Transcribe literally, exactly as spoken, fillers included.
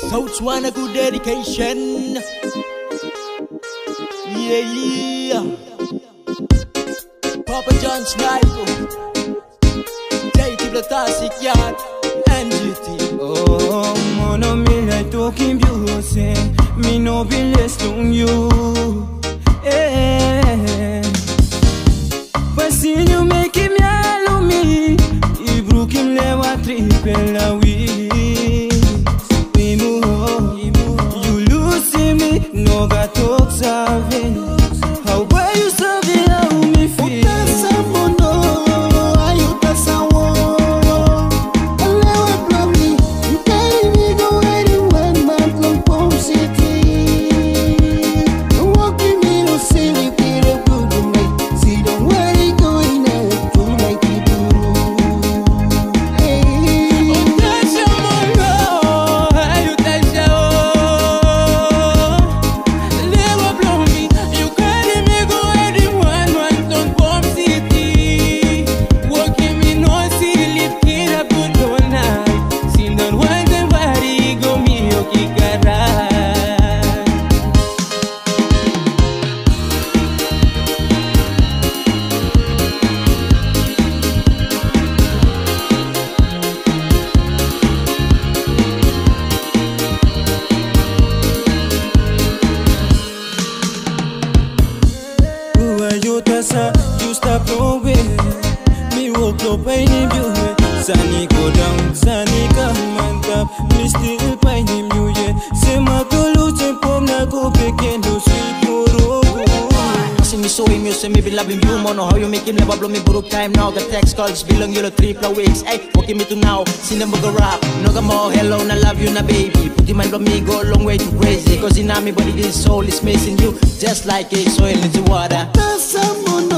South one a good dedication. Yeah, yeah. Papa John Sniper, J T the Classic Yard, and G T. Oh, mono me like talking you say me no be less than you. Eh, but see you make him yellow me. He broke him never triple la we. We move, you lose me, no got talk saving. How were you serving? How me feel? You stop blowing. Me walk up in the Sunny go down, sunny come on top. Me still find him you yet. Say my clothes and pom na go back and do sweet moro. See me so him, you say me be loving you. Mono how you make him never blow me broke time now. The text calls belong you the triple weeks. Hey, walking me to now. See them go rap. No go more hello, na love you na baby. Put him mind on me go a long way too crazy. Cause in me body this soul is missing you. Just like a soil into water. That's someone.